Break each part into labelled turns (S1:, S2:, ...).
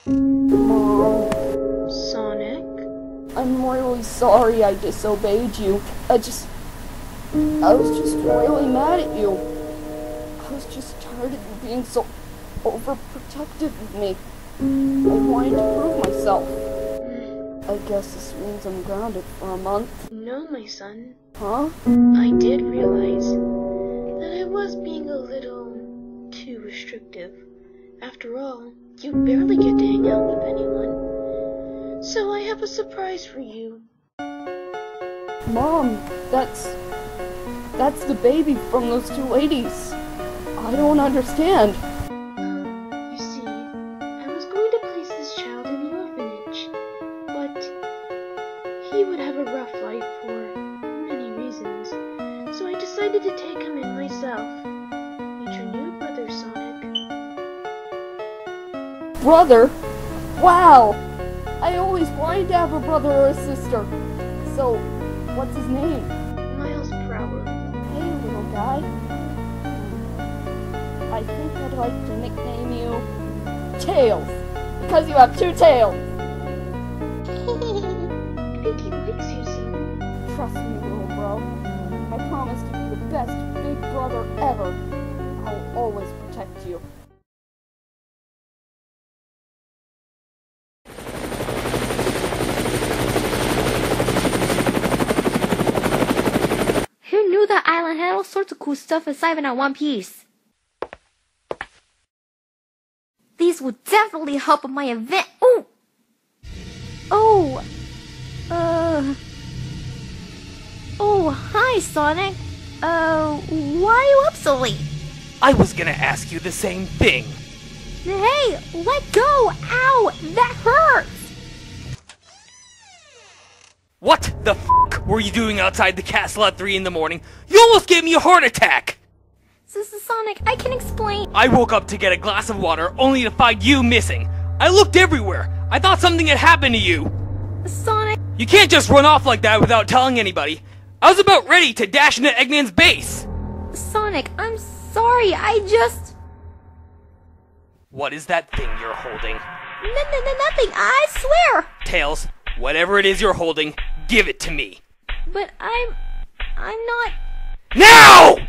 S1: Mom.
S2: Sonic?
S1: I'm really sorry I disobeyed you. I was just really mad at you. I was just tired of you being so overprotective of me. I wanted to prove myself. I guess this means I'm grounded for a month.
S2: No, my son.
S1: Huh?
S2: I did realize that I was being a little too restrictive. After all, you barely get to hang out with anyone. So I have a surprise for you.
S1: Mom, that's the baby from those two ladies. I don't understand.
S2: You see, I was going to place this child in the orphanage, but he would have a rough life for many reasons, so I decided to take him in myself. Meet your new brother, Sonic.
S1: Brother? Wow! I always wanted to have a brother or a sister. So, what's his name?
S2: Miles Prower.
S1: Hey, little guy. I think I'd like to nickname you Tails, because you have two tails.
S2: I think he likes you, son.
S1: Trust me, little bro. I promise to be the best big brother ever. I'll always protect you.
S3: Who knew that island had all sorts of cool stuff aside from that One Piece? These will definitely help with my event. Oh! Oh! Oh, hi, Sonic. Why are you up so late?
S4: I was gonna ask you the same thing.
S3: Hey, let go! Ow! That hurts!
S4: What the f*** were you doing outside the castle at 3 in the morning? You almost gave me a heart attack!
S3: This is Sonic, I can explain.
S4: I woke up to get a glass of water only to find you missing. I looked everywhere. I thought something had happened to you.
S3: Sonic...
S4: You can't just run off like that without telling anybody. I was about ready to dash into Eggman's base.
S3: Sonic, I'm sorry, I just...
S4: What is that thing you're holding?
S3: Nothing, I swear!
S4: Tails, whatever it is you're holding, give it to me.
S3: But I'm not...
S4: Now!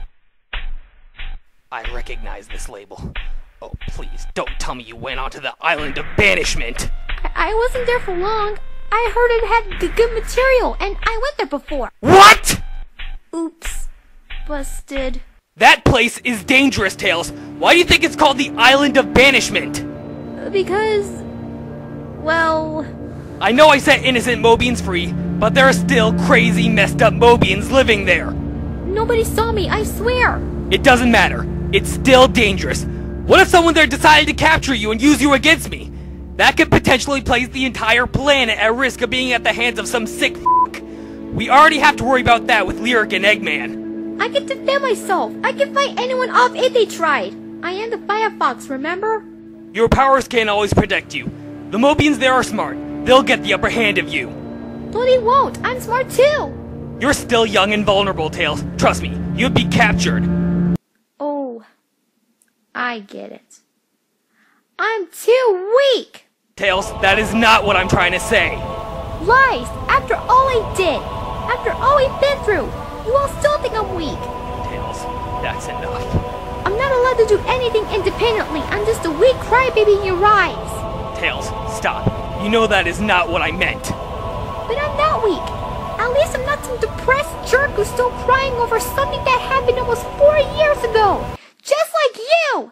S4: I recognize this label. Oh, please, don't tell me you went onto the island of banishment.
S3: I wasn't there for long. I heard it had good material, and I went there before.
S4: What?!
S3: Oops. Busted.
S4: That place is dangerous, Tails. Why do you think it's called the Island of Banishment?
S3: Because... well...
S4: I know I set innocent Mobians free, but there are still crazy, messed up Mobians living there.
S3: Nobody saw me, I swear.
S4: It doesn't matter. It's still dangerous. What if someone there decided to capture you and use you against me? That could potentially place the entire planet at risk of being at the hands of some sick f***. We already have to worry about that with Lyric and Eggman.
S3: I can defend myself. I can fight anyone off if they tried. I am the Firefox, remember?
S4: Your powers can't always protect you. The Mobians there are smart. They'll get the upper hand of you.
S3: No, they won't. I'm smart too.
S4: You're still young and vulnerable, Tails. Trust me, you'd be captured.
S3: Oh, I get it. I'm too weak.
S4: Tails, that is not what I'm trying to say.
S3: Lies! After all I did! After all we've been through! You all still think I'm weak!
S4: Tails, that's enough.
S3: I'm not allowed to do anything independently. I'm just a weak crybaby in your eyes.
S4: Tails, stop. You know that is not what I meant.
S3: But I'm not weak. At least I'm not some depressed jerk who's still crying over something that happened almost 4 years ago! Just like you!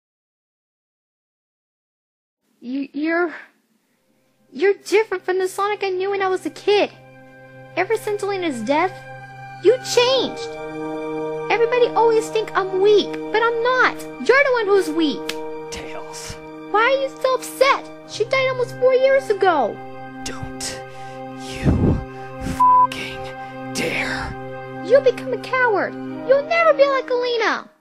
S3: You're different from the Sonic I knew when I was a kid. Ever since Elena's death, you changed. Everybody always think I'm weak, but I'm not. You're the one who's weak.
S4: Tails.
S3: Why are you so upset? She died almost 4 years ago.
S4: Don't you f***ing dare.
S3: You'll become a coward. You'll never be like Elena.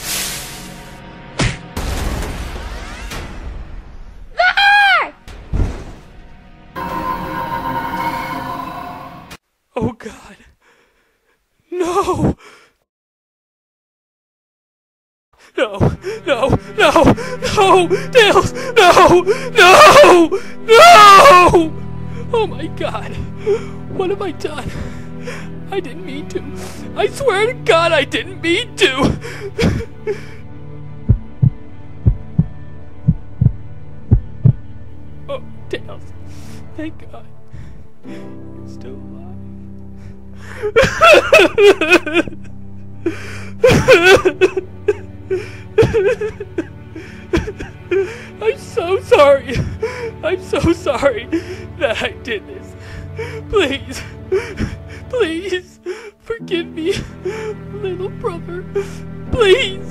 S4: Oh God. No! No, no, no, no! No! Tails! No! No! No! Oh my god. What have I done? I didn't mean to. I swear to God I didn't mean to. Oh, Tails. Thank God. You're still alive. I'm so sorry. I'm so sorry that I did this. Please, please, forgive me, little brother. Please.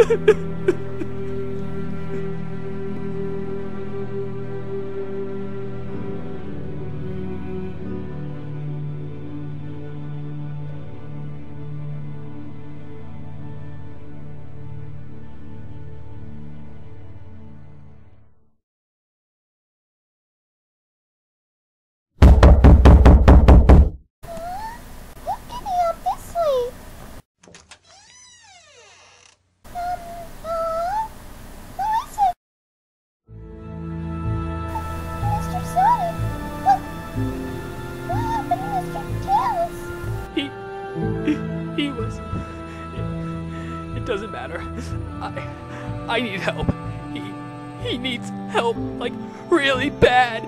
S4: He was... It doesn't matter. I need help. He needs help, like, really bad.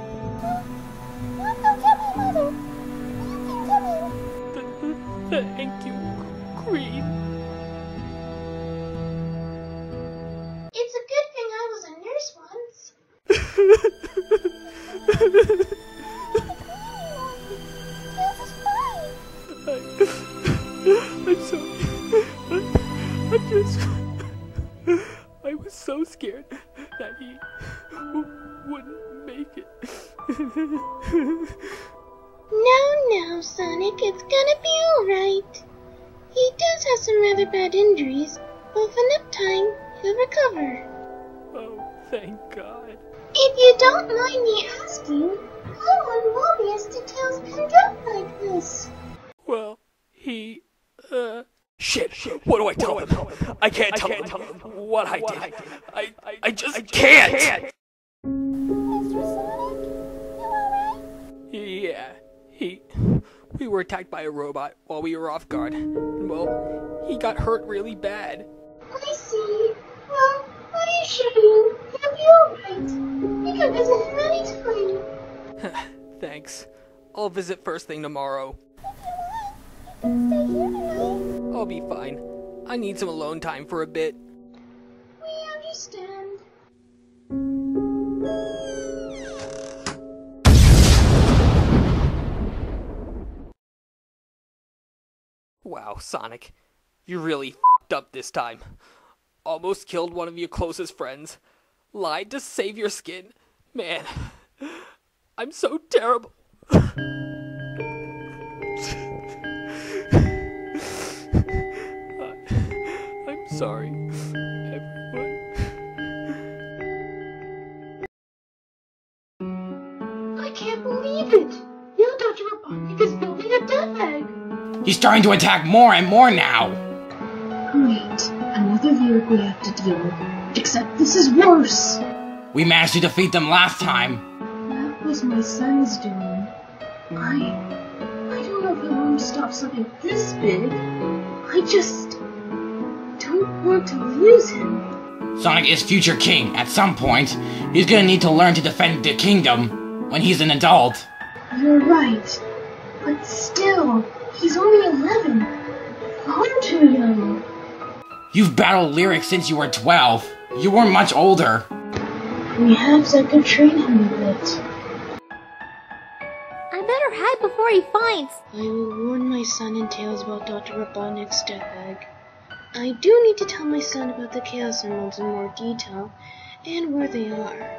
S4: Thank you, Cream.
S2: It's a good thing I was a nurse once.
S4: I'm sorry. I was so scared that he wouldn't make it.
S2: No, Sonic, it's gonna be alright. He does have some rather bad injuries, but with enough time, he'll recover.
S4: Oh, thank God.
S2: If you don't mind me asking, how unmobius did Tails end up like this?
S4: Well, he, Shit, what do I tell him? I can't tell him what I did. I just can't!
S1: Mr. Sonic, you alright?
S4: Yeah, we were attacked by a robot while we were off guard. Well, he got hurt really bad.
S2: I see. Well, I assure you, he'll be alright. You can visit him anytime.
S4: Thanks. I'll visit first thing tomorrow.
S1: If you want, you can stay here tonight.
S4: I'll be fine. I need some alone time for a bit.
S2: We understand.
S4: Wow, Sonic. You really f***ed up this time. Almost killed one of your closest friends. Lied to save your skin. Man, I'm so terrible. I'm sorry, everyone.
S2: I can't believe it! Now Dr. Robotnik is building a death egg!
S5: He's starting to attack more and more now!
S2: Great. Another lyric we have to deal with. Except this is worse!
S5: We managed to defeat them last time.
S2: That was my son's doing. I don't know if I want to stop something this big. I just don't want to lose him.
S5: Sonic is future king. At some point, he's gonna need to learn to defend the kingdom when he's an adult.
S2: You're right. But still, he's only 11. Far too young.
S5: You've battled Lyric since you were 12. You weren't much older.
S2: Perhaps I could train him a bit.
S3: I better hide before he finds.
S2: I will warn my son and Tails about Dr. Robotnik's death egg. I do need to tell my son about the Chaos Emeralds in more detail, and where they are.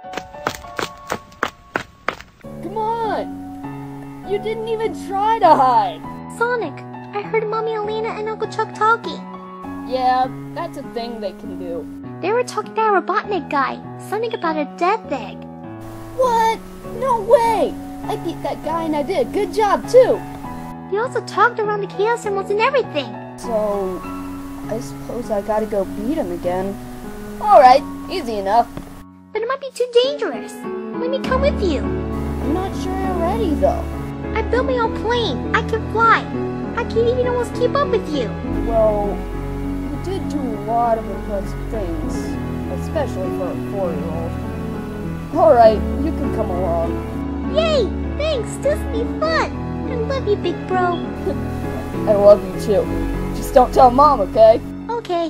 S1: Come on! You didn't even try to hide!
S3: Sonic, I heard Mommy Alina and Uncle Chuck talking.
S1: Yeah, that's a thing they can do.
S3: They were talking to a Robotnik guy, something about a death egg.
S1: What? No way! I beat that guy and I did a good job too!
S3: They also talked around the Chaos Emeralds and everything.
S1: So, I suppose I gotta go beat him again. Alright, easy enough.
S3: But it might be too dangerous. Let me come with you.
S1: I'm not sure you're ready, though.
S3: I built my own plane. I can fly. I can't even almost keep up with you.
S1: Well, you did do a lot of impressive things, especially for a 4-year-old. Alright, you can come along.
S3: Yay! Thanks, this will be fun. I love you, big bro.
S1: I love you too. Just don't tell Mom, okay?
S3: Okay.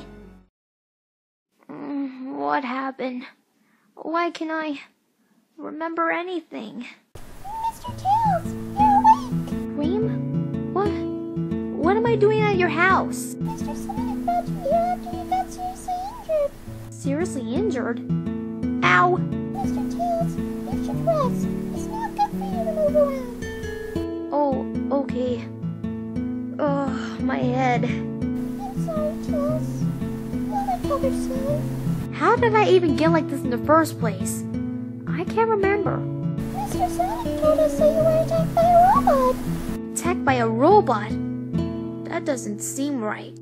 S3: What happened? Why can't I remember anything?
S6: Mr. Tails, you're awake!
S3: Reem? What am I doing at your house?
S6: Mr. Sonic brought you here after you got seriously injured.
S3: Seriously injured? Ow!
S6: Mr. Tails, you should rest. It's not good for you to move around.
S3: Oh, okay. Ugh, my head.
S6: I'm sorry, Tails. You'll recover soon.
S3: How did I even get like this in the first place? I can't remember.
S6: Mr. Sonic told us that you were attacked by a robot.
S3: Attacked by a robot? That doesn't seem right.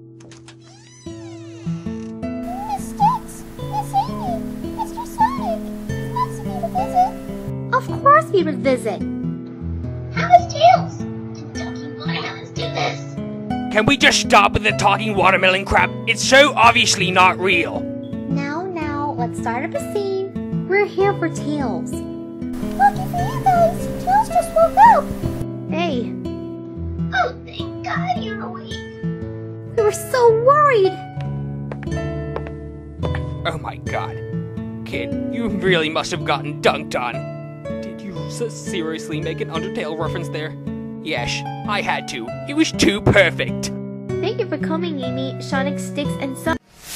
S6: Miss Stix, Miss Amy, Mr. Sonic, it's nice of you to visit.
S3: Of course we would visit.
S6: How is Tails? Did talking watermelons do this?
S4: Can we just stop with the talking watermelon crap? It's so obviously not real.
S3: Now, let's start up a scene. We're here for Tails.
S6: Lucky for you guys, Tails just woke up.
S3: Hey,
S6: Oh, thank God you're awake.
S3: we were so worried.
S4: Oh my god. Kid, you really must have gotten dunked on. Did you seriously make an Undertale reference there? Yes, I had to. It was too perfect.
S3: Thank you for coming, Amy, Sonic, Stix, and Sun.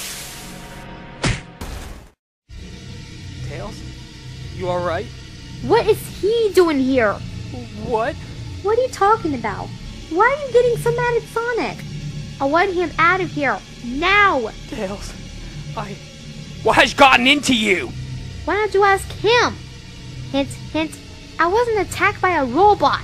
S4: Tails? You alright?
S3: What is he doing here?
S4: What?
S3: What are you talking about? Why are you getting so mad at Sonic? I want him out of here, now!
S4: Tails, what has gotten into you?
S3: Why don't you ask him? Hint, hint, I wasn't attacked by a robot.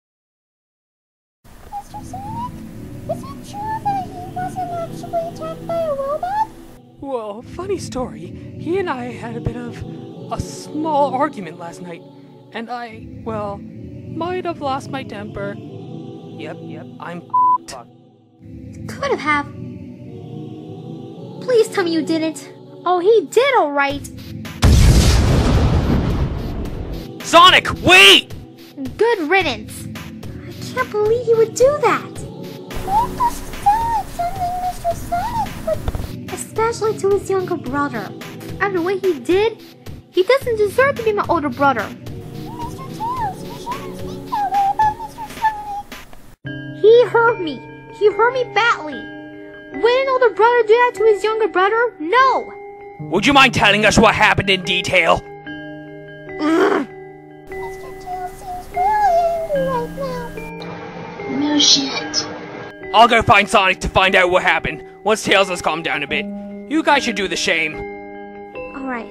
S6: Mr. Sonic, is it true that he wasn't actually attacked by a robot?
S4: Well, funny story. He and I had a bit of a small argument last night, and I, well, might have lost my temper. Yep, I'm fucked.
S3: Could have. Please tell me you didn't. Oh, he did alright.
S4: Sonic, wait!
S3: Good riddance. I can't believe he would do that.
S6: That doesn't sound like something Mr. Sonic would...
S3: Especially to his younger brother. After what he did, he doesn't deserve to be my older brother.
S6: Mr. Tails, you shouldn't speak that way about Mr. Sonic.
S3: He hurt me. He hurt me badly. Would an older brother do that to his younger brother? No.
S4: Would you mind telling us what happened in detail?
S6: Mr. Tails seems really angry right now. No shit.
S4: I'll go find Sonic to find out what happened. Once Tails has calmed down a bit. You guys should do the same.
S3: Alright.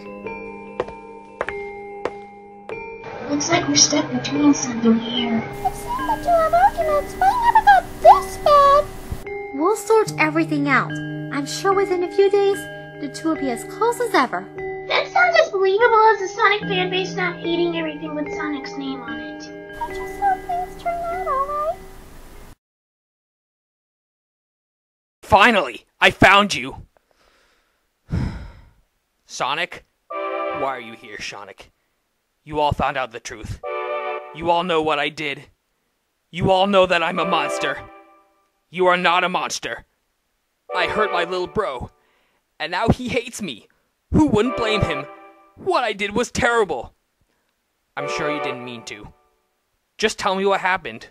S6: Looks like we're stuck between something here. It seemed that you have arguments, but I never got this bad.
S3: We'll sort everything out. I'm sure within a few days, the two will be as close as ever.
S6: That sounds as believable as the Sonic fanbase not hating everything with Sonic's name on it. I just hope things turn out alright.
S4: Finally, I found you. Sonic? Why are you here, Sonic? You all found out the truth. You all know what I did. You all know that I'm a monster. You are not a monster. I hurt my little bro, and now he hates me. Who wouldn't blame him? What I did was terrible. I'm sure you didn't mean to. Just tell me what happened.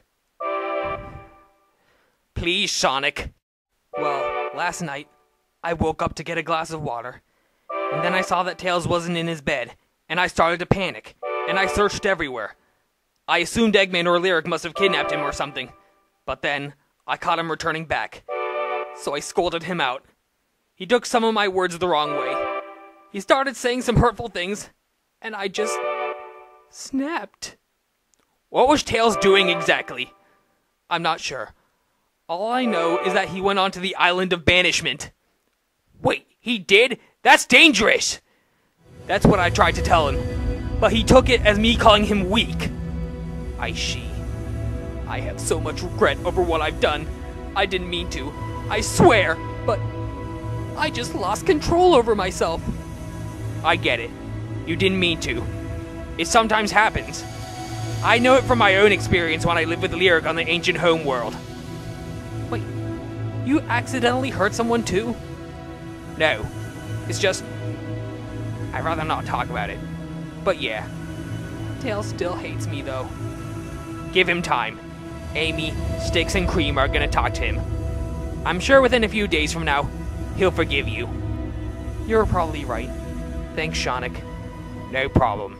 S4: Please, Sonic. Well, last night, I woke up to get a glass of water, and then I saw that Tails wasn't in his bed, and I started to panic, and I searched everywhere. I assumed Eggman or Lyric must have kidnapped him or something, but then I caught him returning back, so I scolded him out. He took some of my words the wrong way. He started saying some hurtful things, and I just snapped. What was Tails doing exactly? I'm not sure. All I know is that he went on to the Island of Banishment. Wait, he did? That's dangerous! That's what I tried to tell him, but he took it as me calling him weak. I have so much regret over what I've done. I didn't mean to, I swear, but I just lost control over myself. I get it. You didn't mean to. It sometimes happens. I know it from my own experience when I lived with Lyric on the ancient homeworld. Wait, you accidentally hurt someone too? No, it's just... I'd rather not talk about it. But yeah, Tails still hates me though. Give him time. Amy, Sticks, and Cream are gonna talk to him. I'm sure within a few days from now, he'll forgive you. You're probably right. Thanks, Sonic. No problem.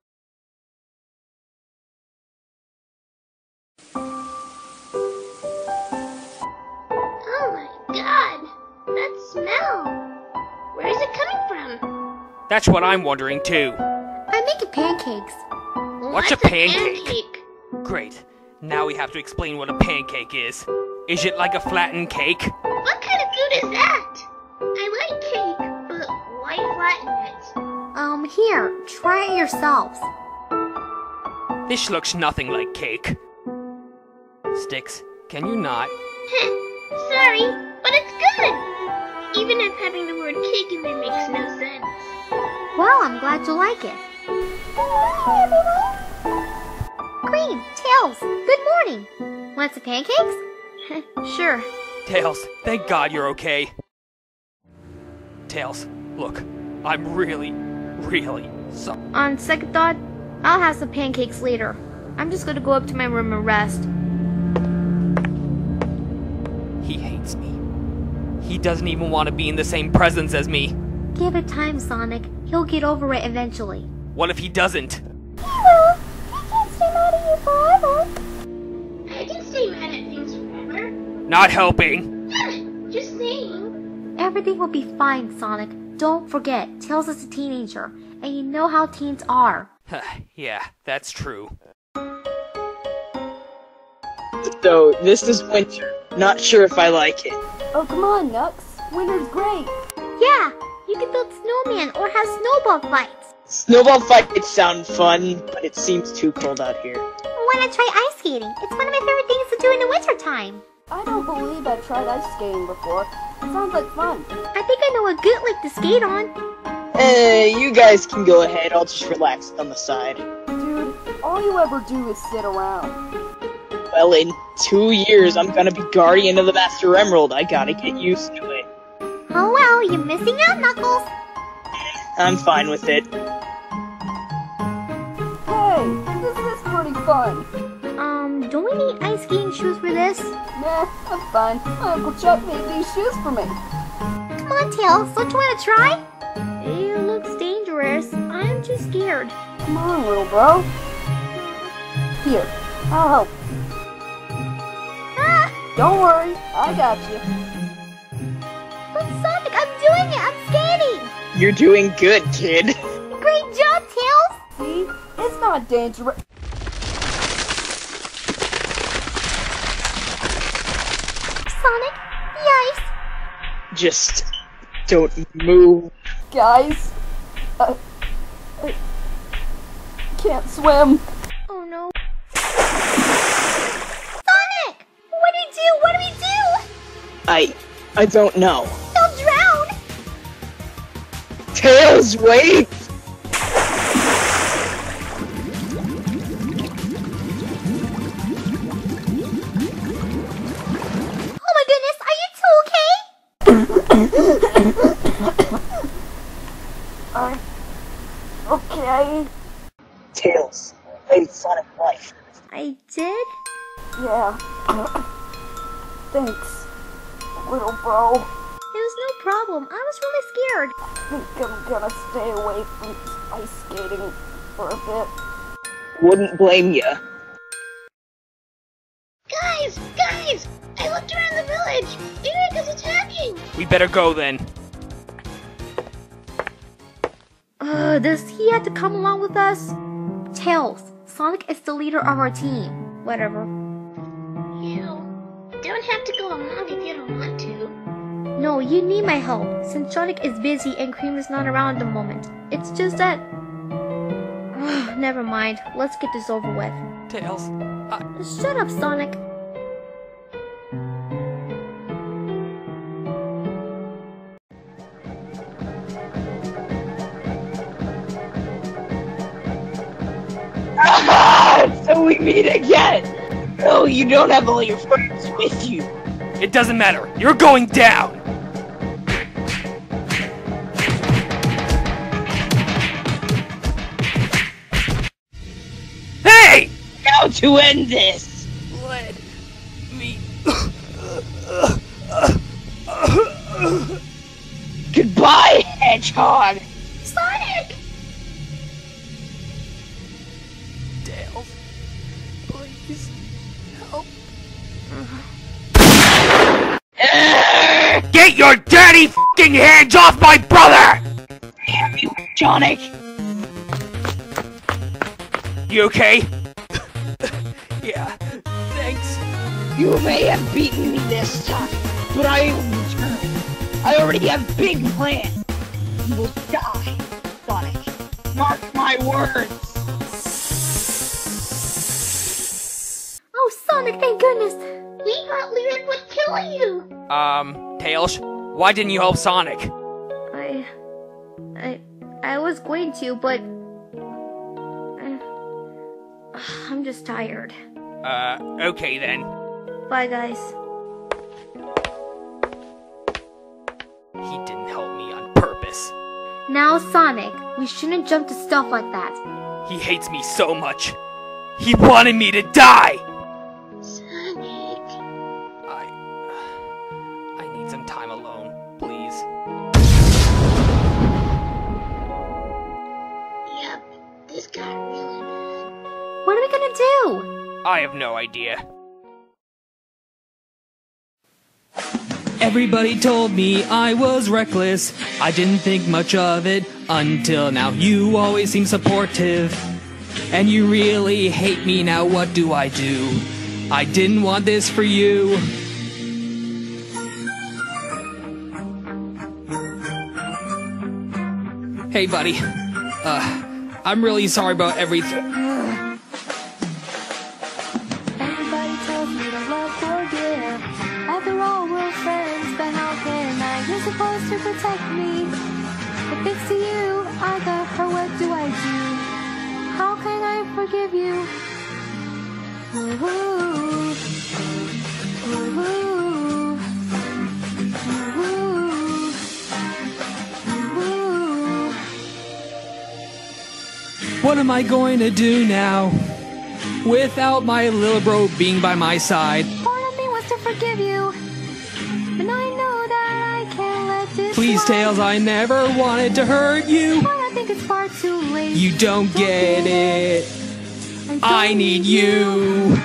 S6: Oh my god! That smell! Where is it coming from?
S4: That's what I'm wondering too.
S3: I'm making pancakes.
S4: What's a pancake? Great. Now we have to explain what a pancake is. Is it like a flattened cake?
S6: What kind of food is that? I like cake, but why flatten it?
S3: Here, try it yourselves.
S4: This looks nothing like cake. Sticks, can you not?
S6: Sorry, but it's good! Even if having the word cake in there makes no sense.
S3: Well, I'm glad you like it. Cream, Tails, good morning. Want some pancakes? Sure.
S4: Tails, thank God you're okay. Tails, look, I'm really sorry.
S3: On second thought, I'll have some pancakes later. I'm just gonna go up to my room and rest.
S4: He hates me. He doesn't even want to be in the same presence as me.
S3: Give it time, Sonic. He'll get over it eventually.
S4: What if he doesn't?
S6: I can't stay mad at you forever. I can stay mad at things forever.
S4: Not helping.
S6: Just saying.
S3: Everything will be fine, Sonic. Don't forget, Tails is a teenager, and you know how teens are.
S4: Yeah, that's true.
S7: So, this is winter. Not sure if I like it.
S1: Oh, come on, Nux. Winter's great.
S3: Yeah, you can build snowman or have snowball fights.
S7: Snowball fights sound fun, but it seems too cold out here.
S3: Why not try ice skating? It's one of my favorite things to do in the wintertime.
S1: I don't believe I've tried ice skating before. It sounds like fun.
S3: I think I know a good lake to skate on.
S7: You guys can go ahead. I'll just relax on the side.
S1: Dude, all you ever do is sit around.
S7: Well, in 2 years, I'm gonna be Guardian of the Master Emerald. I gotta get used to it.
S3: Oh well, you're missing out, Knuckles.
S7: I'm fine with it.
S1: Hey, this is pretty fun.
S3: Don't we need ice skating shoes for this?
S1: Nah, I'm fine. My Uncle Chuck made these shoes for me.
S3: Come on, Tails, don't you want to try? It looks dangerous. I'm too scared.
S1: Come on, little bro. Here, I'll help.
S3: Ah!
S1: Don't worry, I got you.
S3: But Sonic, I'm doing it! I'm skating!
S7: You're doing good, kid.
S3: Great job, Tails!
S1: See? It's not dangerous.
S3: Sonic, the ice!
S7: Just don't move.
S1: Guys, I can't swim.
S3: Oh no. Sonic! What do we do? What do we do?
S7: I don't know.
S3: He'll drown!
S7: Tails, wait!
S3: Oh my goodness, are you two okay?
S1: I'm okay.
S7: Tails, saved Sonic life.
S3: I did?
S1: Yeah. Thanks, little bro.
S3: It was no problem. I was really scared.
S1: I think I'm gonna stay away from ice skating for a bit.
S7: Wouldn't blame ya.
S6: Guys! I looked around the village! Eric is attacking!
S4: We better go then.
S3: Does he have to come along with us? Tails, Sonic is the leader of our team. Whatever.
S6: You don't have to go along if you don't want to.
S3: No, you need my help, since Sonic is busy and Cream is not around at the moment. It's just that... Never mind, let's get this over with.
S4: Tails,
S3: Shut up, Sonic.
S7: So we meet again! No, you don't have all your friends with you.
S4: it doesn't matter. You're going down! Hey!
S7: How to end this?
S4: Let me...
S7: Goodbye, Hedgehog!
S6: Sonic!
S4: Tails, please help. Get your dirty f***ing hands off my brother!
S7: Damn you, Sonic!
S4: You okay? Yeah, thanks.
S7: You may have beaten me this time, but I will return. I already have big plans. You will die, Sonic. Mark my words.
S3: Oh, Sonic, thank goodness.
S6: We thought Lyric would kill you!
S4: Tails, why didn't you help Sonic?
S3: I was going to, but... I'm just tired.
S4: Okay then.
S3: Bye, guys.
S4: He didn't help me on purpose.
S3: Now, Sonic, we shouldn't jump to stuff like that.
S4: He hates me so much. He wanted me to die!
S6: Sonic...
S4: I need some time alone, please.
S6: Yep, this got really bad.
S3: What are we gonna do?
S4: I have no idea.
S8: Everybody told me I was reckless. I didn't think much of it until now. You always seem supportive, and you really hate me now. What do? I didn't want this for you. Hey, buddy. I'm really sorry about everything.
S3: Everybody tells me to love, forgive. After all, we're friends, but how can I? You're supposed to protect me. If it's to you, I got her, what do I do? How can I forgive you? Ooh, ooh, ooh.
S8: What am I going to do now without my little bro being by my side?
S3: Part of me wants to forgive you, but I know that I can't let this
S8: Please,
S3: slide.
S8: Tails, I never wanted to hurt you.
S3: But I think it's far too late.
S8: You don't get it. I need you.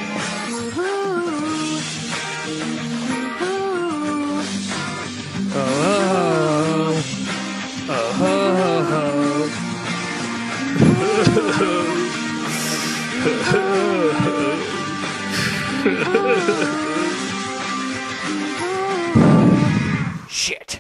S8: Oh.
S4: Shit.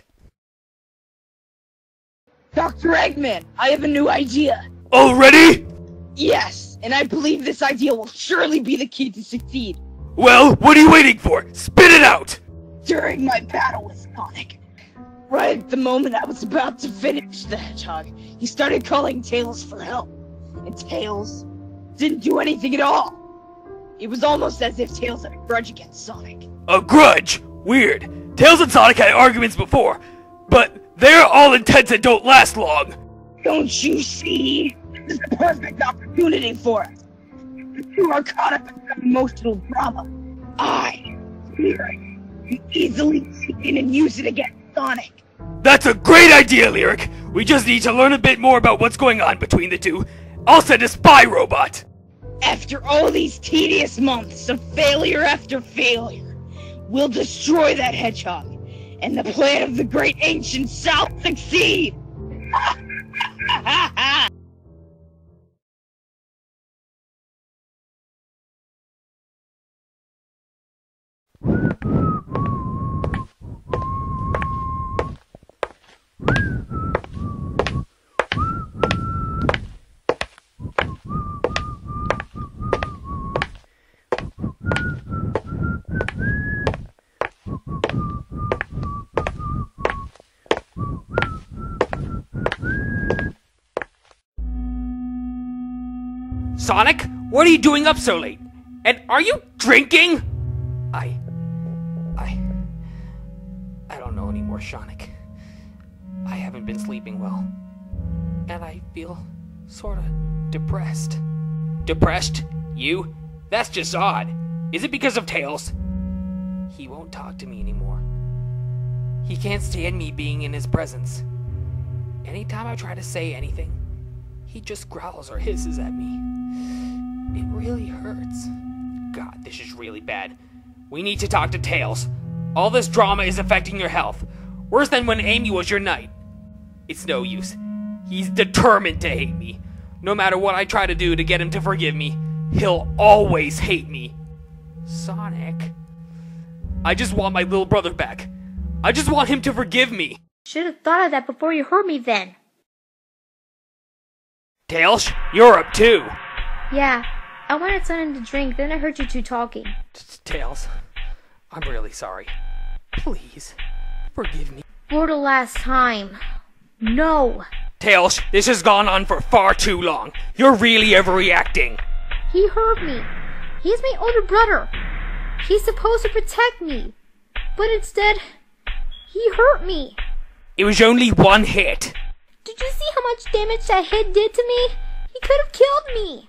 S7: Dr. Eggman, I have a new idea.
S4: Already?
S7: Yes, and I believe this idea will surely be the key to succeed.
S4: Well, what are you waiting for? Spit it out!
S7: During my battle with Sonic, right at the moment I was about to finish the Hedgehog, he started calling Tails for help. And Tails didn't do anything at all. It was almost as if Tails had a grudge against Sonic.
S4: A grudge? Weird. Tails and Sonic had arguments before, but they're all intense and don't last long.
S7: Don't you see? This is the perfect opportunity for us. The two are caught up in some emotional drama. I, Lyric, can easily take it and use it against Sonic.
S4: That's a great idea, Lyric. We just need to learn a bit more about what's going on between the two. I'll send a spy robot.
S7: After all these tedious months of failure after failure, we'll destroy that hedgehog, and the plan of the great ancient shall succeed!
S4: Sonic, what are you doing up so late? And are you drinking? I don't know anymore, Sonic. I haven't been sleeping well. And I feel sorta depressed. Depressed? You? That's just odd. Is it because of Tails? He won't talk to me anymore. He can't stand me being in his presence. Anytime I try to say anything, he just growls or hisses at me. It really hurts. God, this is really bad. We need to talk to Tails. All this drama is affecting your health. Worse than when Amy was your knight. It's no use. He's determined to hate me. No matter what I try to do to get him to forgive me, he'll always hate me. Sonic. I just want my little brother back. I just want him to forgive me.
S3: Should have thought of that before you hurt me then.
S4: Tails, you're up too.
S3: Yeah, I wanted something to drink, then I heard you two talking.
S4: Tails, I'm really sorry. Please, forgive me.
S3: For the last time. No.
S4: Tails, this has gone on for far too long. You're really overreacting.
S3: He hurt me. He's my older brother. He's supposed to protect me. But instead, he hurt me.
S4: It was only one hit.
S3: Did you see how much damage that hit did to me? He could have killed me.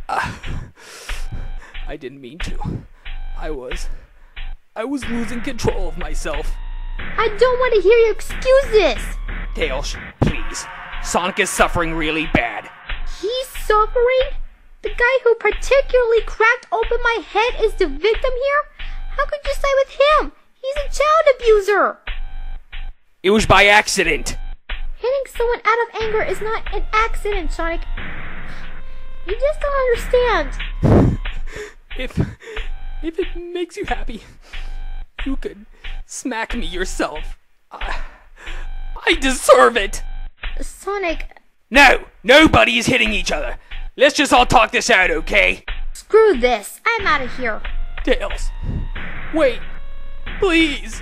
S4: I didn't mean to. I was losing control of myself.
S3: I don't want to hear your excuses.
S4: Tails, please. Sonic is suffering really bad.
S3: He's suffering? The guy who particularly cracked open my head is the victim here? How could you side with him? He's a child abuser.
S4: It was by accident.
S3: Hitting someone out of anger is not an accident, Sonic. You just don't understand.
S4: If it makes you happy, you could smack me yourself. I deserve it.
S3: Sonic.
S4: No, nobody is hitting each other. Let's just all talk this out, okay?
S3: Screw this. I'm out of here.
S4: Tails, wait, please.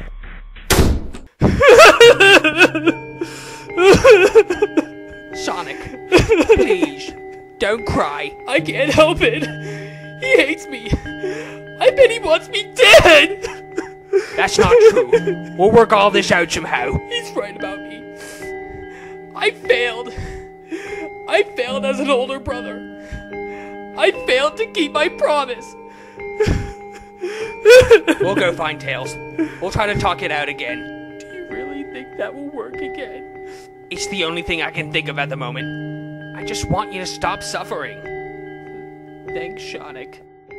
S4: Sonic, please, don't cry. I can't help it. He hates me. I bet he wants me dead. That's not true. We'll work all this out somehow. He's right about me. I failed. I failed as an older brother. I failed to keep my promise. We'll go find Tails. We'll try to talk it out again. Do you really think that will work again? It's the only thing I can think of at the moment. I just want you to stop suffering. Thanks, Sonic.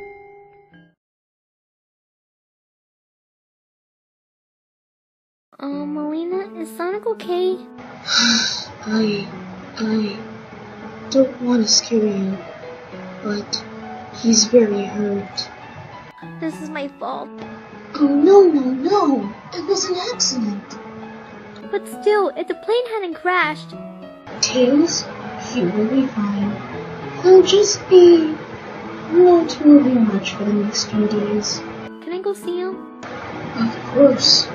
S3: Melina, is Sonic okay?
S2: I don't want to scare you, but he's very hurt.
S3: This is my fault.
S2: Oh, no. It was an accident.
S3: But still, if the plane hadn't crashed...
S2: Tails, he will be fine. He'll just be not moving much for the next few days.
S3: Can I go see him?
S2: Of course.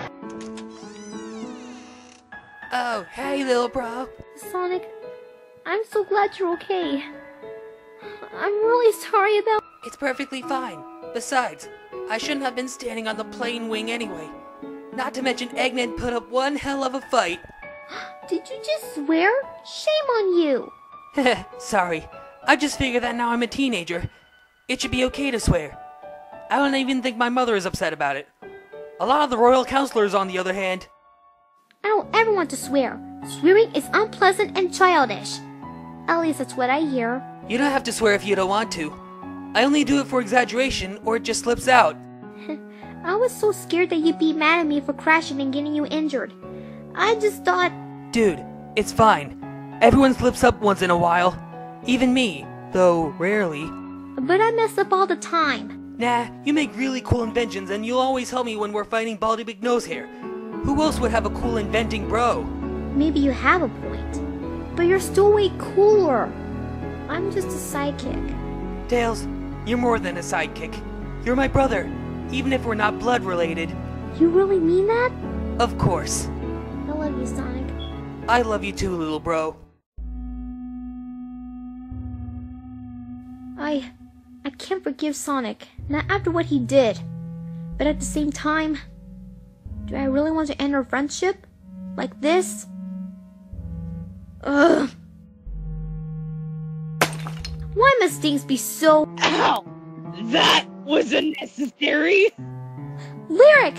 S4: Oh, hey, little bro.
S3: Sonic, I'm so glad you're okay. I'm really sorry about...
S4: It's perfectly fine. Besides, I shouldn't have been standing on the plane wing anyway. Not to mention Eggman put up one hell of a fight.
S3: Did you just swear? Shame on you.
S4: Sorry. I just figured that now I'm a teenager, it should be okay to swear. I don't even think my mother is upset about it. A lot of the royal counselors, on the other hand.
S3: I don't ever want to swear. Swearing is unpleasant and childish. At least that's what I hear.
S4: You don't have to swear if you don't want to. I only do it for exaggeration, or it just slips out.
S3: I was so scared that you'd be mad at me for crashing and getting you injured. I just thought...
S4: Dude, it's fine. Everyone slips up once in a while. Even me, though rarely.
S3: But I mess up all the time.
S4: Nah, you make really cool inventions and you'll always help me when we're fighting Baldy Big Nose Hair. Who else would have a cool inventing bro?
S3: Maybe you have a point. But you're still way cooler. I'm just a sidekick.
S4: Tails, you're more than a sidekick. You're my brother, even if we're not blood related.
S3: You really mean that?
S4: Of course.
S3: I love you, Sonic.
S4: I love you too, little bro.
S3: I can't forgive Sonic, not after what he did. But at the same time, do I really want to end our friendship? Like this? Ugh. Why must things be so—
S7: Ow! That was unnecessary!
S3: Lyric!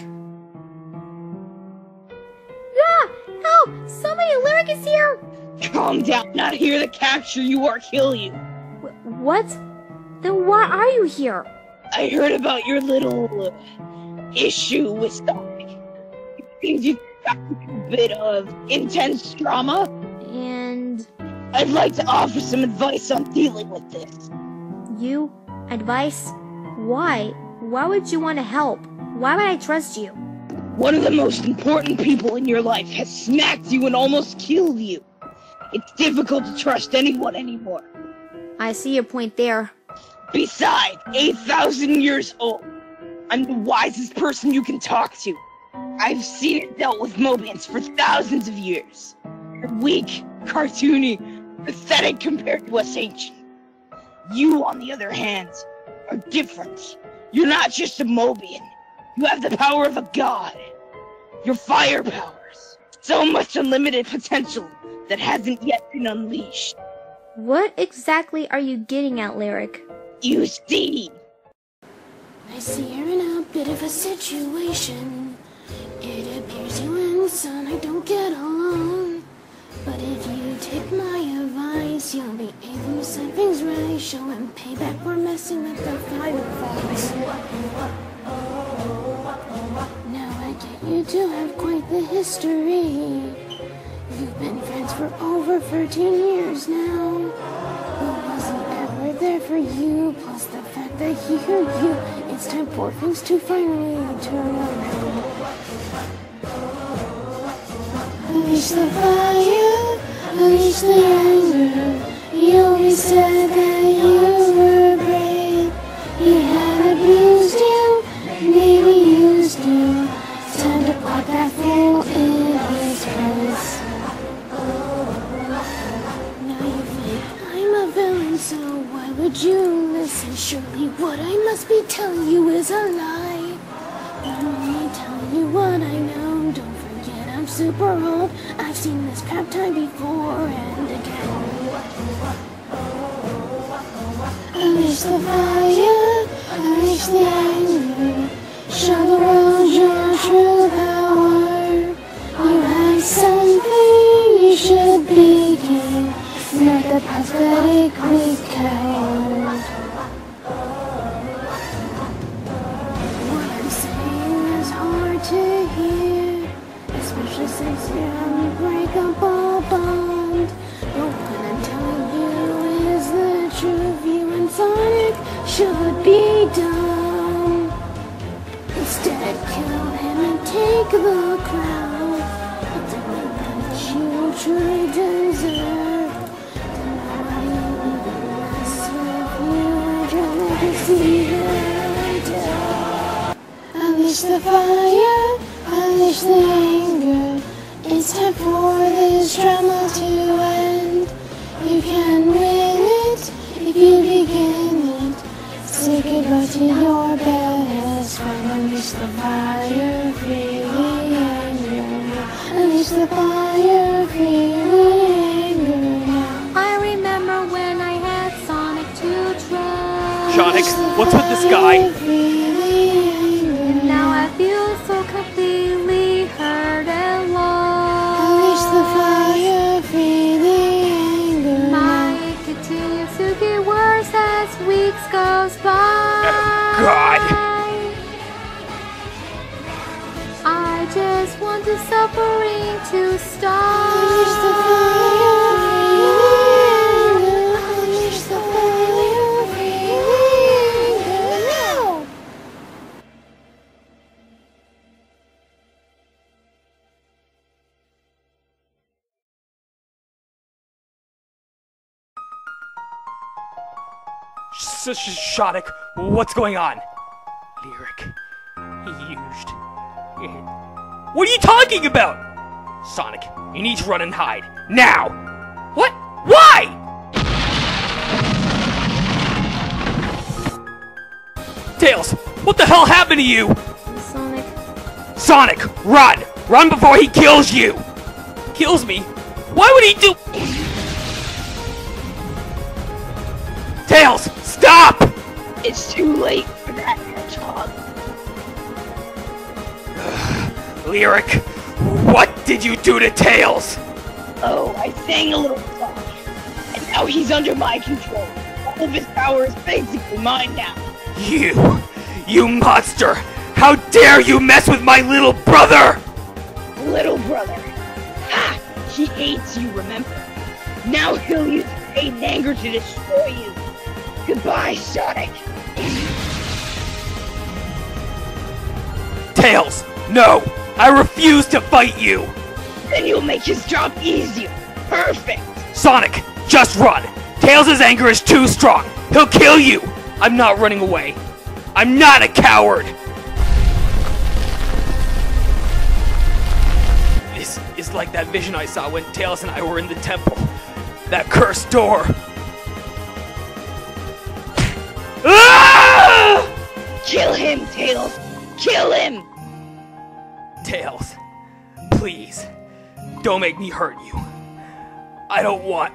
S3: Ah! Help! Somebody, Lyric is here!
S7: Calm down, not here to capture you or kill you.
S3: What? Then why are you here?
S7: I heard about your little issue with Sonic. It seems you got a bit of intense drama.
S3: And
S7: I'd like to offer some advice on dealing with this.
S3: you? Advice? Why? Why would you want to help? Why would I trust you?
S7: One of the most important people in your life has smacked you and almost killed you. It's difficult to trust anyone anymore.
S3: I see your point there.
S7: Besides, 8,000 years old. I'm the wisest person you can talk to. I've seen it dealt with Mobians for thousands of years. You're weak, cartoony, pathetic compared to us ancient. You, on the other hand, are different. You're not just a Mobian. You have the power of a god. Your fire powers. So much unlimited potential that hasn't yet been unleashed.
S3: What exactly are you getting at, Lyric?
S7: You see,
S2: I see you're in a bit of a situation. It appears you and Sonic don't get along. But if you take my advice, you'll be able to set things right. Show him payback for messing with the Fireflies. Now I get you do have quite the history. You've been friends for over 13 years now. He wasn't ever there for you, plus the fact that he hurt you. It's time for things to finally turn around. Unleash the fire, unleash the anger. He always said that you were brave. He had abused you, maybe used you. It's time to put that fool in his place. Now you think I'm a villain, so why would you listen? Surely what I must be telling you is a lie. I'm only telling you what I know. Don't forget I'm super old. I've seen this crap time before and again. Unleash the fire, unleash the anger. Show the world your true power. You have something you should be king, not the pathetic weak coward. What I'm saying is hard to hear, especially since you're unbreakable bond. But what I'm telling you is the truth. You and Sonic should be done. Instead, kill him and take the crown. It's everything that you truly deserve. Nobody will mess with you and your legacy until. Unleash the fire, unleash the anger. It's time for this drama to end. You can win it if you begin it. Say goodbye to your best friend. Unleash the fire, free the anger. Unleash the fire, free the anger now.
S3: I remember when I had Sonic to trust.
S4: Sonic, what's with this guy?
S3: And now I feel so completely hurt and lost.
S2: Unleash the fire, free the anger.
S3: My continues to get worse as weeks goes by.
S4: God.
S3: I just want the suffering to stop.
S2: Unleash the fire, unleash the fire, free the anger now.
S4: Sonic, what's going on? Lyric, he used it. What are you talking about? Sonic, you need to run and hide. Now! What? Why? Tails, what the hell happened to you?
S3: Sonic.
S4: Sonic, run! Run before he kills you! Kills me? Why would he do... Tails, stop!
S7: It's too late for that, Hedgehog.
S4: Lyric, what did you do to Tails?
S7: Oh, I sang a little song, and now he's under my control. All of his power is basically mine now.
S4: You monster! How dare you mess with my little brother!
S7: Little brother. Ha! He hates you, remember? Now he'll use hate and anger to destroy you. Goodbye, Sonic.
S4: Tails, no! I refuse to fight you!
S7: Then you'll make his job easier. Perfect.
S4: Sonic, just run! Tails' anger is too strong! He'll kill you! I'm not running away. I'm not a coward! This is like that vision I saw when Tails and I were in the temple. That cursed door. Ah!
S7: Kill him, Tails. Kill him.
S4: Tails, please, don't make me hurt you. I don't want...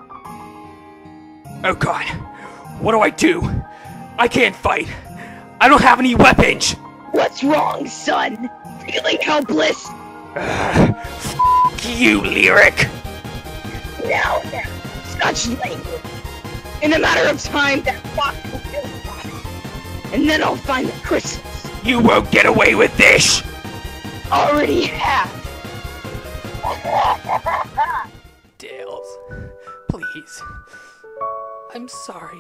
S4: Oh god, what do I do? I can't fight. I don't have any weapons.
S7: What's wrong, son? Feeling helpless?
S4: F*** you, Lyric.
S7: Now, such language. In a matter of time, that fox will kill Sonic. And then I'll find the crystals.
S4: You won't get away with this.
S7: Already have.
S4: Tails, please. I'm sorry.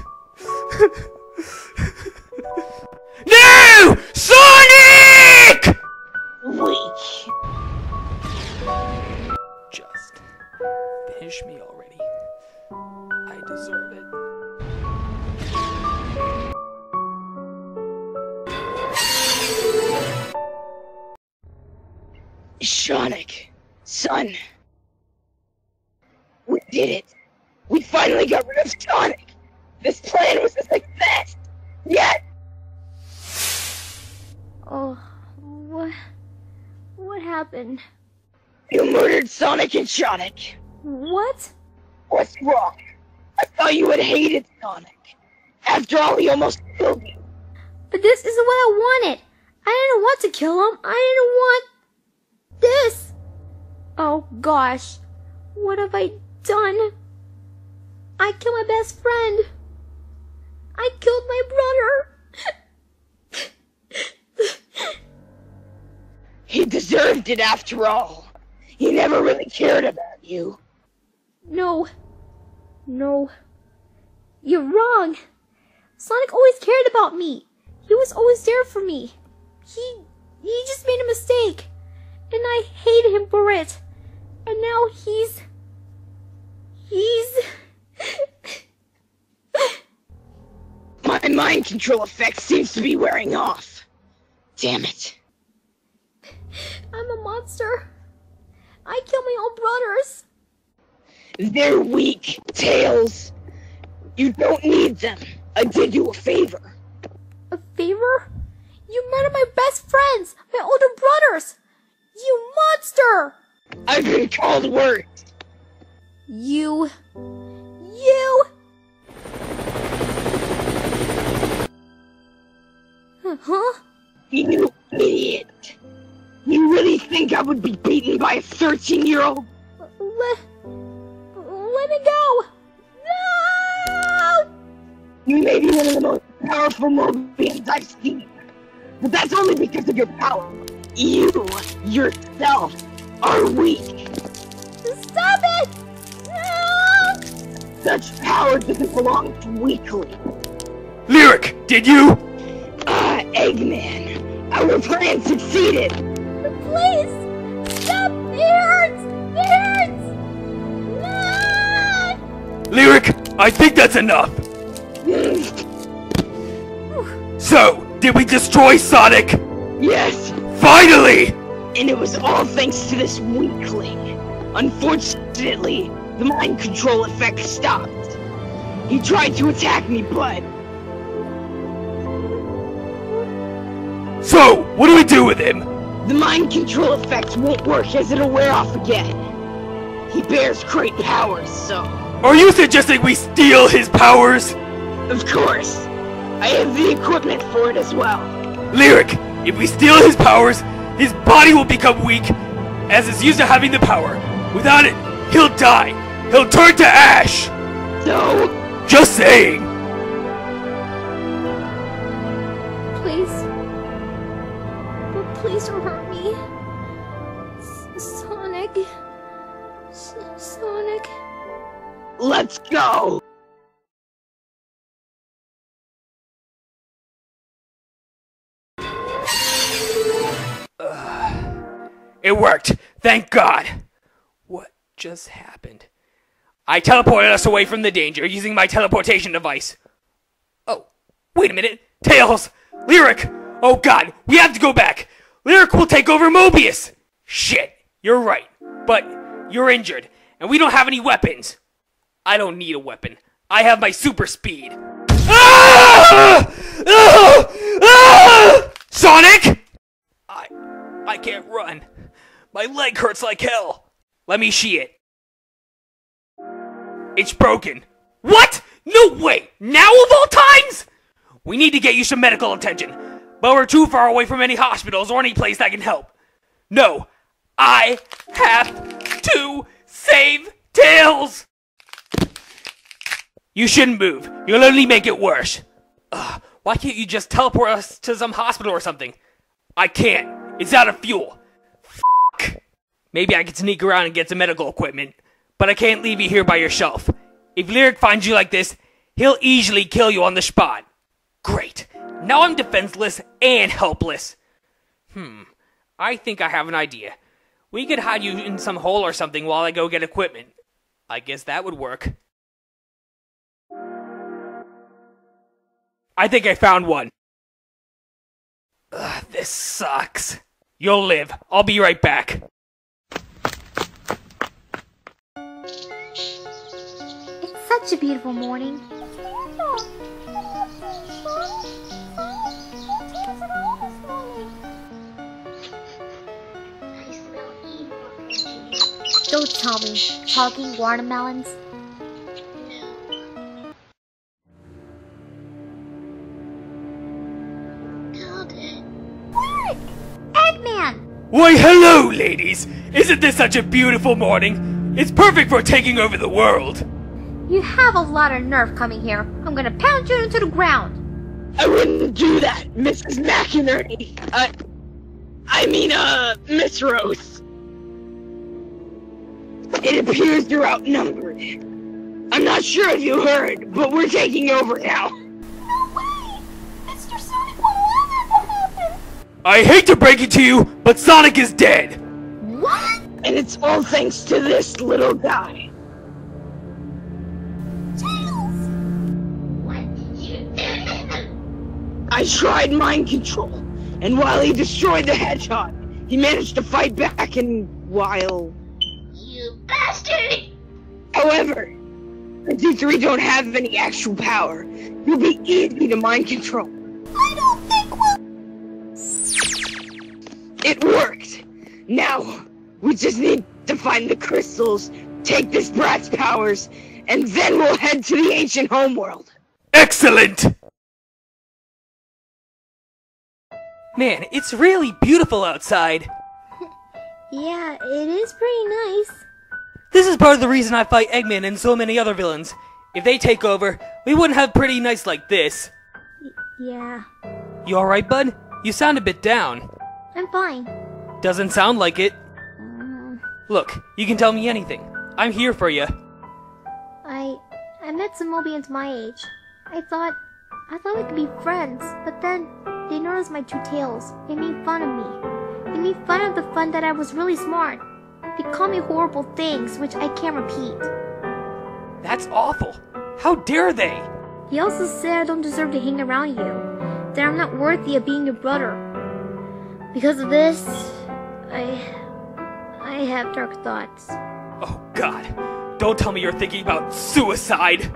S4: No! Sonic!
S7: Weak.
S4: Just finish me already. I deserve it.
S7: Sonic, son. We did it. We finally got rid of Sonic. This plan was a success. Yet.
S3: Oh, what happened?
S7: You murdered Sonic and Sonic.
S3: What?
S7: What's wrong? I thought you had hated Sonic. After all, he almost killed you.
S3: But this isn't what I wanted. I didn't want to kill him. I didn't want this. Oh gosh, what have I done? I killed my best friend. I killed my brother.
S7: He deserved it after all. He never really cared about you.
S3: No. You're wrong. Sonic always cared about me. He was always there for me. He just made a mistake. And I hated him for it. And now he's...
S7: My mind control effect seems to be wearing off. Damn it.
S3: I'm a monster. I killed my own brothers.
S7: They're weak, Tails. You don't need them. I did you a favor.
S3: A favor? You murdered my best friends, my older brothers. You monster!
S7: I've been called worse.
S3: You... Huh?
S7: You idiot. You really think I would be beaten by a 13-year-old?
S3: Let me go! No!
S7: You may be one of the most powerful Mobians I've seen. But that's only because of your power. You, yourself, are weak.
S3: Stop it! No!
S7: Such power doesn't belong to weakling.
S4: Lyric, did you?
S7: Eggman, our plan succeeded.
S3: Please! Stop! It hurts! It hurts! No!
S4: Lyric, I think that's enough. So, did we destroy Sonic?
S7: Yes!
S4: Finally!
S7: And it was all thanks to this weakling. Unfortunately, the mind control effect stopped. He tried to attack me, but...
S4: So, what do we do with him?
S7: The mind control effect won't work as it'll wear off again. He bears great powers, so...
S4: Are you suggesting we steal his powers?
S7: Of course. I have the equipment for it as well.
S4: Lyric, if we steal his powers, his body will become weak, as is used to having the power. Without it, he'll die. He'll turn to ash.
S7: So...
S4: Just saying.
S3: Please. Please don't hurt me. Sonic. Sonic.
S7: Let's go!
S4: It worked. Thank God. What just happened? I teleported us away from the danger using my teleportation device. Oh, wait a minute. Tails! Lyric! Oh God, we have to go back. Lyric will take over Mobius. Shit, you're right. But you're injured, and we don't have any weapons. I don't need a weapon. I have my super speed. Ah! Ah! Ah! Sonic! I can't run. My leg hurts like hell. Let me see it. It's broken. What? No way! Now of all times? We need to get you some medical attention, but we're too far away from any hospitals or any place that can help. No, I have to save Tails! You shouldn't move. You'll only make it worse. Why can't you just teleport us to some hospital or something? I can't. It's out of fuel. Fuck. Maybe I can sneak around and get some medical equipment, but I can't leave you here by yourself. If Lyric finds you like this, he'll easily kill you on the spot. Great. Now I'm defenseless and helpless. I think I have an idea. We could hide you in some hole or something while I go get equipment. I guess that would work. I think I found one. This sucks. You'll live. I'll be right back.
S3: It's such a beautiful morning.
S6: I smell evil.
S3: Don't tell me. Talking watermelons? Eggman!
S4: Why, hello, ladies! Isn't this such a beautiful morning? It's perfect for taking over the world.
S3: You have a lot of nerve coming here. I'm gonna pound you into the ground.
S7: I wouldn't do that, Mrs. McInerney. Miss Rose. It appears you're outnumbered. I'm not sure if you heard, but we're taking over now.
S6: No way! Mr. Sonic won't allow that to happen!
S4: I hate to break it to you, but Sonic is dead.
S6: What?
S7: And it's all thanks to this little guy.
S6: Tails! What?
S7: I tried mind control, and while he destroyed the hedgehog, he managed to fight back and while...
S6: You bastard!
S7: However, since you three don't have any actual power, you'll be easy to mind control.
S6: I don't think we'll...
S7: It worked! Now, we just need to find the crystals, take this brat's powers, and then we'll head to the ancient homeworld.
S4: Excellent! Man, it's really beautiful outside.
S3: Yeah, it is pretty nice.
S4: This is part of the reason I fight Eggman and so many other villains. If they take over, we wouldn't have pretty nights like this.
S3: Yeah.
S4: You alright, bud? You sound a bit down.
S3: I'm fine.
S4: Doesn't sound like it. Look, you can tell me anything. I'm here for you.
S3: I met some Mobians my age. I thought we could be friends, but then they noticed my two tails. They made fun of me. They made fun of the fun that I was really smart. They called me horrible things, which I can't repeat.
S4: That's awful. How dare they?
S3: He also said I don't deserve to hang around you, that I'm not worthy of being your brother. Because of this, I have dark thoughts.
S4: Oh God, don't tell me you're thinking about suicide.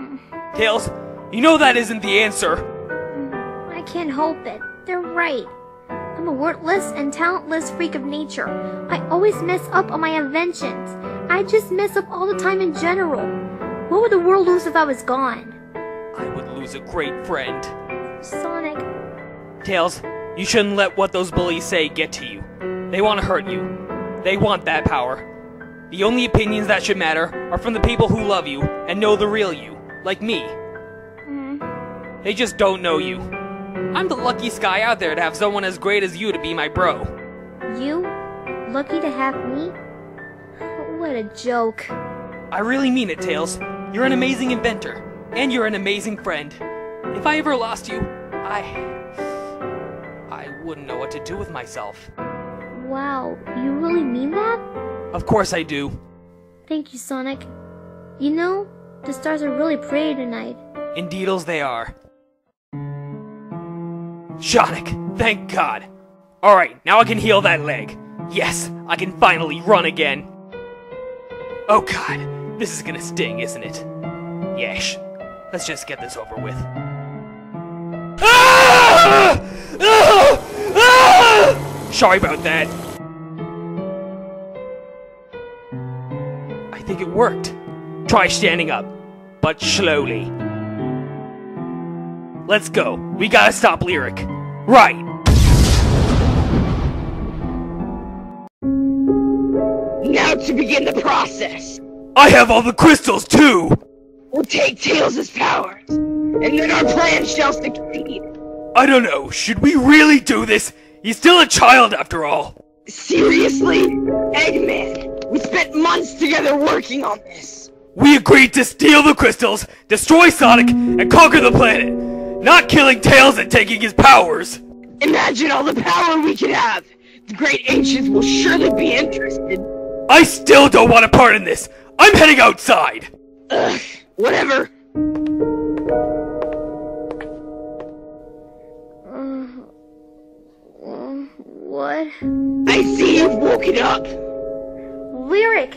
S4: Tails, you know that isn't the answer.
S3: I can't help it. They're right. I'm a worthless and talentless freak of nature. I always mess up on my inventions. I just mess up all the time in general. What would the world lose if I was gone?
S4: I would lose a great friend.
S3: Sonic.
S4: Tails, you shouldn't let what those bullies say get to you. They want to hurt you. They want that power. The only opinions that should matter are from the people who love you and know the real you, like me. They just don't know you. I'm the luckiest guy out there to have someone as great as you to be my bro.
S3: You? Lucky to have me? What a joke.
S4: I really mean it, Tails. You're an amazing inventor, and you're an amazing friend. If I ever lost you, I wouldn't know what to do with myself.
S3: Wow, you really mean that?
S4: Of course I do.
S3: Thank you, Sonic. You know, the stars are really pretty tonight.
S4: Indeedles they are. Sonic, thank God. Alright, now I can heal that leg. Yes, I can finally run again. Oh God, this is gonna sting, isn't it? Yesh, let's just get this over with. Ah! Ah! Ah! Sorry about that. I think it worked. Try standing up, but slowly. Let's go. We gotta stop Lyric. Right.
S7: Now to begin the process.
S4: I have all the crystals too!
S7: We'll take Tails' powers, and then our plan shall succeed.
S4: I don't know, should we really do this? He's still a child after all.
S7: Seriously? Eggman, we spent months together working on this.
S4: We agreed to steal the crystals, destroy Sonic, and conquer the planet. Not killing Tails and taking his powers.
S7: Imagine all the power we could have. The great ancients will surely be interested.
S4: I still don't want a part in this. I'm heading outside.
S7: Ugh, whatever.
S3: What?
S7: I see you've woken up.
S3: Lyric!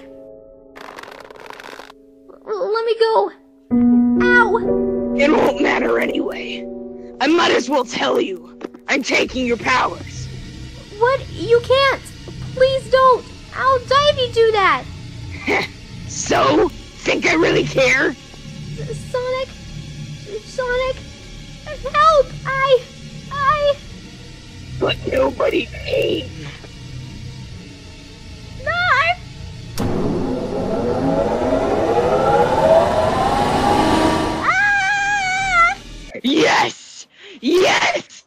S3: Let me go! Ow!
S7: It won't matter anyway. I might as well tell you. I'm taking your powers.
S3: What? You can't! Please don't! I'll die if you do that!
S7: So? Think I really care?
S3: Sonic? Sonic? Help! I...
S7: But nobody came.
S3: No! Ah!
S7: Yes! Yes!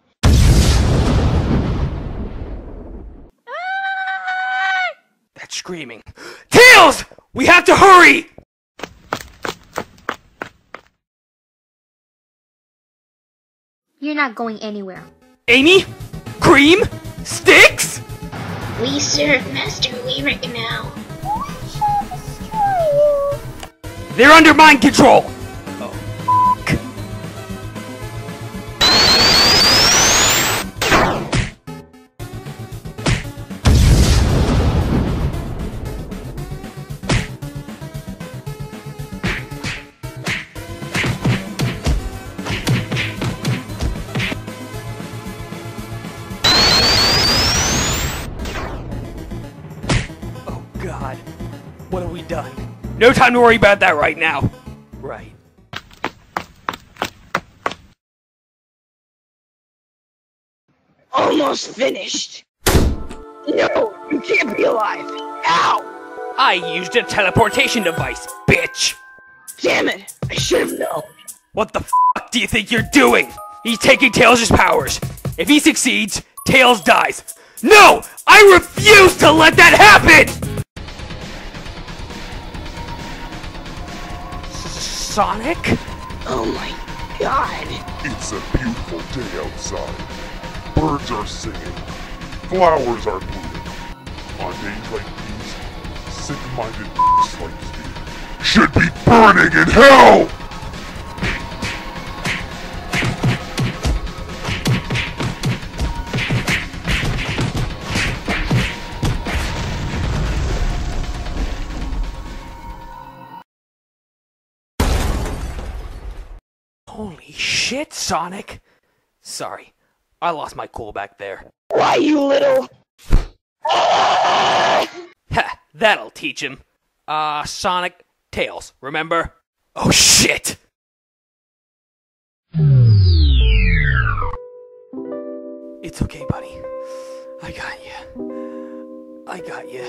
S4: That screaming. Tails! We have to hurry!
S3: You're not going anywhere.
S4: Amy? Cream? Sticks?
S6: We serve Master Lyric now.
S4: They're under mind control! Oh, f***. Oh God, what have we done? No time to worry about that right now. Right.
S7: Almost finished. No, you can't be alive. Ow!
S4: I used a teleportation device, bitch!
S7: Damn it, I should have known.
S4: What the f*** do you think you're doing? He's taking Tails' powers. If he succeeds, Tails dies. No! I refuse to let that happen! Sonic?
S7: Oh my God.
S9: It's a beautiful day outside. Birds are singing. Flowers are blooming. On days like these, sick-minded like you should be burning in hell!
S4: Holy shit, Sonic! Sorry, I lost my cool back there.
S7: Why, you little...
S4: Ha, that'll teach him. Sonic, Tails, remember? Oh shit! It's okay, buddy. I got you. I got you.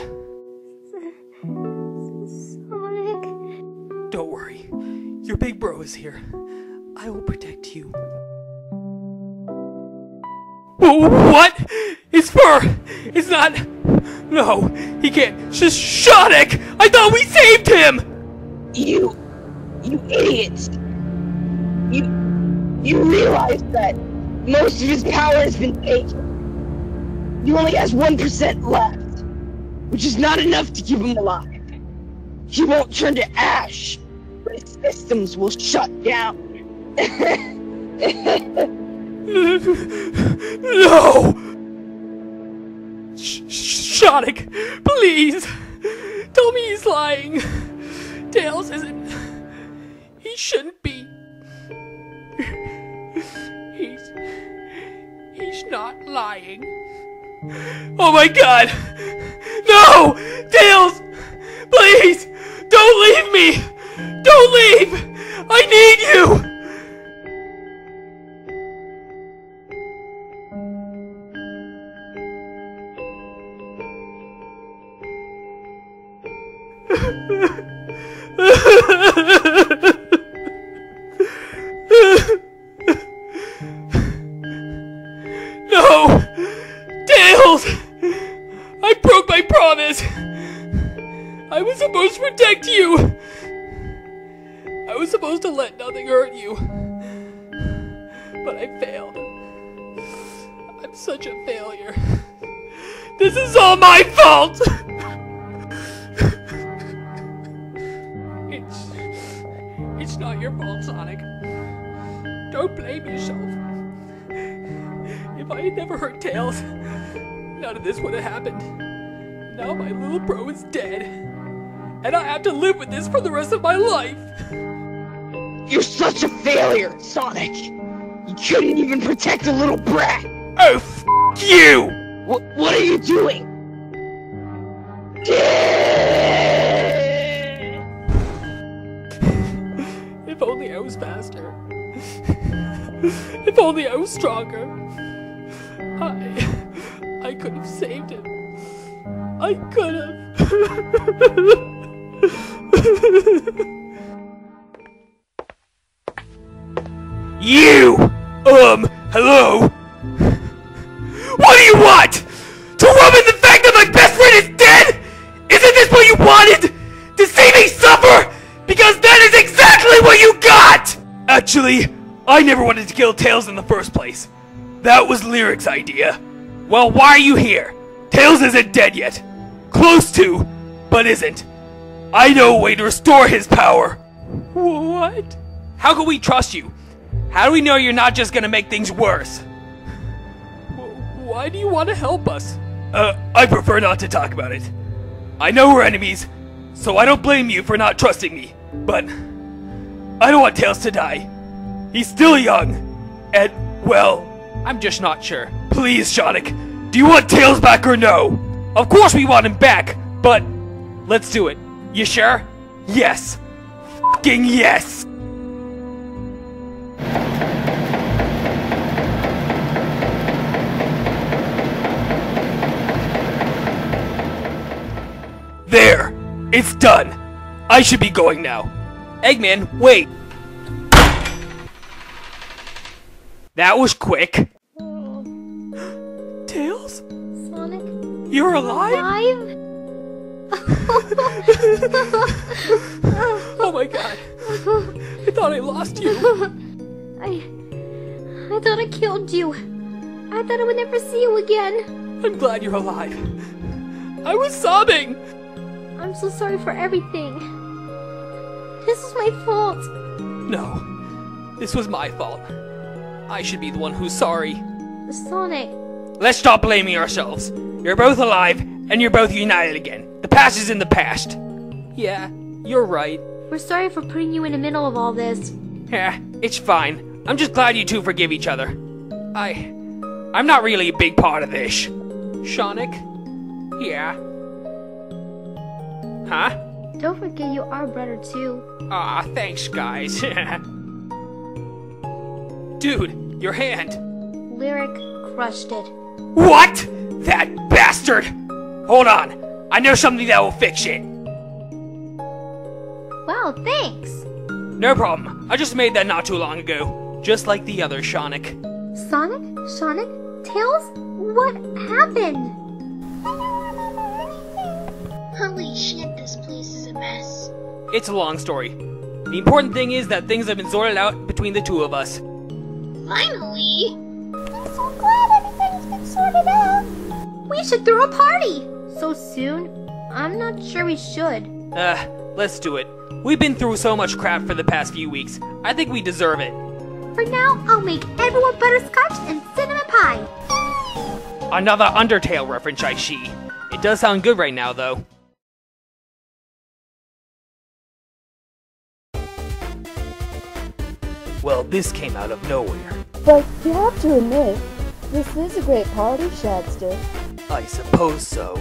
S3: Sonic.
S4: Don't worry. Your big bro is here. I will protect you. What? It's fur! It's not... No, he can't. Sonic! I thought we saved him!
S7: You idiots! You realize that most of his power has been taken. He only has 1% left, which is not enough to keep him alive. He won't turn to ash, but his systems will shut down.
S4: No! Sonic, please! Tell me he's lying. Tails isn't... He shouldn't be. He's not lying. Oh my god! No! Tails! Please! Don't leave me! Don't leave! I need you! No! Tails! I broke my promise! I was supposed to protect you! I was supposed to let nothing hurt you. But I failed. I'm such a failure. This is all my fault! It's not your fault, Sonic. Don't blame yourself. If I had never hurt Tails, none of this would have happened. Now my little bro is dead. And I have to live with this for the rest of my life.
S7: You're such a failure, Sonic. You couldn't even protect a little brat.
S4: Oh, f*** you!
S7: What are you doing?
S4: If only I was faster. If only I was stronger. I could have saved him. I could have. You! Hello? What do you want? To rub in the fact that my best friend is dead? Isn't this what you wanted? To see me suffer? Because that is exactly what you got! Actually, I never wanted to kill Tails in the first place. That was Lyric's idea. Well, why are you here? Tails isn't dead yet. Close to, but isn't. I know a way to restore his power. What? How can we trust you? How do we know you're not just gonna make things worse? Why do you want to help us? I prefer not to talk about it. I know we're enemies, so I don't blame you for not trusting me. But I don't want Tails to die. He's still young, and, well, I'm just not sure. Please, Sonic, do you want Tails back or no? Of course we want him back, but let's do it. You sure? Yes. F***ing yes! There! It's done! I should be going now. Eggman, wait! That was quick. Tails?
S3: Sonic?
S4: You're alive? Oh my god. I thought I lost you.
S3: I thought I killed you. I thought I would never see you again.
S4: I'm glad you're alive. I was sobbing!
S3: I'm so sorry for everything. This was my fault.
S4: No, this was my fault. I should be the one who's sorry.
S3: Sonic.
S4: Let's stop blaming ourselves. You're both alive, and you're both united again. The past is in the past. Yeah, you're right.
S3: We're sorry for putting you in the middle of all this.
S4: Yeah, it's fine. I'm just glad you two forgive each other. I I'm not really a big part of this. Sonic? Yeah? Huh?
S3: Don't forget you are brother too.
S4: Aw, thanks, guys. Dude, your hand.
S3: Lyric crushed it.
S4: What? That bastard! Hold on. I know something that will fix it.
S3: Wow, thanks.
S4: No problem. I just made that not too long ago. Just like the other Sonic.
S3: Sonic? Sonic? Tails? What happened?
S6: Holy shit, this place is a mess.
S4: It's a long story. The important thing is that things have been sorted out between the two of us.
S6: Finally!
S3: I'm so glad everything's been sorted out. We should throw a party. So soon? I'm not sure we should.
S4: Let's do it. We've been through so much crap for the past few weeks. I think we deserve it.
S3: For now, I'll make everyone butterscotch and cinnamon pie.
S4: Another Undertale reference, I see. It does sound good right now, though. Well, this came out of nowhere.
S1: But you have to admit, this is a great party, Shadster.
S4: I suppose so.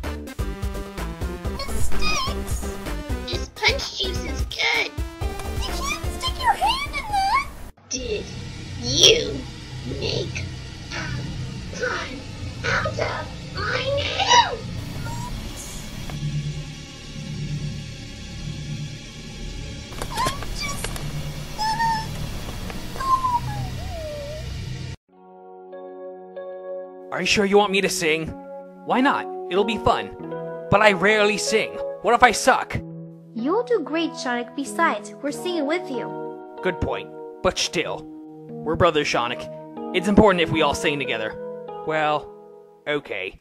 S6: It stinks! This punch juice is good. You can't stick your hand in that! Did you make time out of my nail?
S4: Are you sure you want me to sing? Why not? It'll be fun. But I rarely sing. What if I suck?
S3: You'll do great, Sonic. Besides, we're singing with you.
S4: Good point. But still, we're brothers, Sonic. It's important if we all sing together. Well, okay.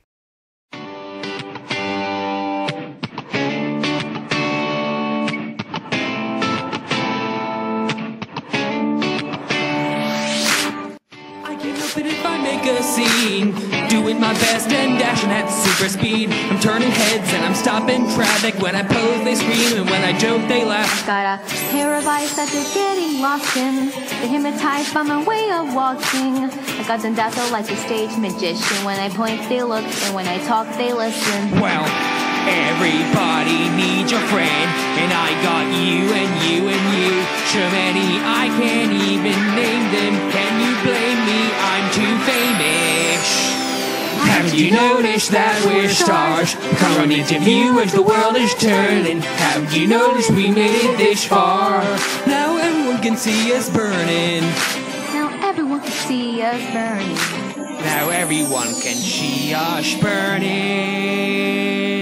S8: But if I make a scene, doing my best and dashing at super speed, I'm turning heads and I'm stopping traffic. When I pose they scream and when I joke they laugh.
S3: Got a pair of eyes that they're getting lost in. They're hypnotized by my way of walking. I got them dazzled like a stage magician. When I point they look and when I talk they listen.
S8: Well, everybody needs a friend, and I got you and you and you. So many I can't even name them. Can you blame me? I'm too famous. Haven't you noticed that we're stars? Come on into view as the world is turning. Haven't you noticed we made it this far? Now everyone can see us burning.
S3: Now everyone can see us burning.
S8: Now everyone can see us burning.